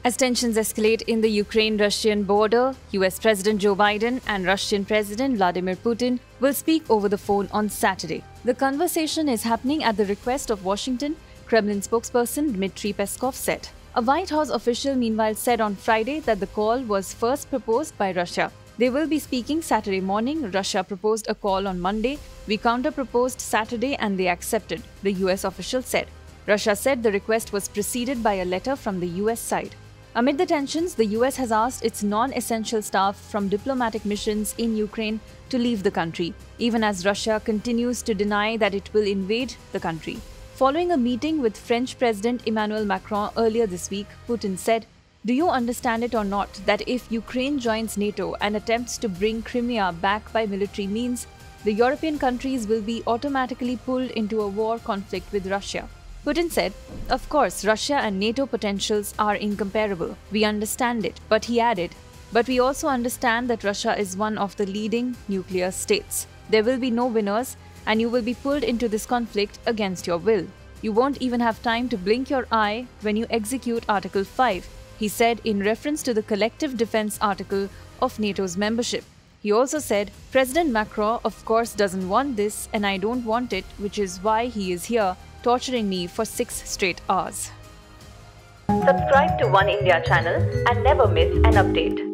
As tensions escalate in the Ukraine-Russian border, US President Joe Biden and Russian President Vladimir Putin will speak over the phone on Saturday. The conversation is happening at the request of Washington, Kremlin spokesperson Dmitry Peskov said. A White House official meanwhile said on Friday that the call was first proposed by Russia. They will be speaking Saturday morning. Russia proposed a call on Monday. We counter-proposed Saturday and they accepted, the US official said. Russia said the request was preceded by a letter from the US side. Amid the tensions, the US has asked its non-essential staff from diplomatic missions in Ukraine to leave the country, even as Russia continues to deny that it will invade the country. Following a meeting with French President Emmanuel Macron earlier this week, Putin said, "Do you understand it or not that if Ukraine joins NATO and attempts to bring Crimea back by military means, the European countries will be automatically pulled into a war conflict with Russia?" Putin said, "Of course, Russia and NATO potentials are incomparable. We understand it." But he added, "But we also understand that Russia is one of the leading nuclear states. There will be no winners, and you will be pulled into this conflict against your will. You won't even have time to blink your eye when you execute Article 5, he said in reference to the collective defense article of NATO's membership. He also said, "President Macron, of course, doesn't want this, and I don't want it, which is why he is here, torturing me for 6 straight hours." Subscribe to One India channel and never miss an update.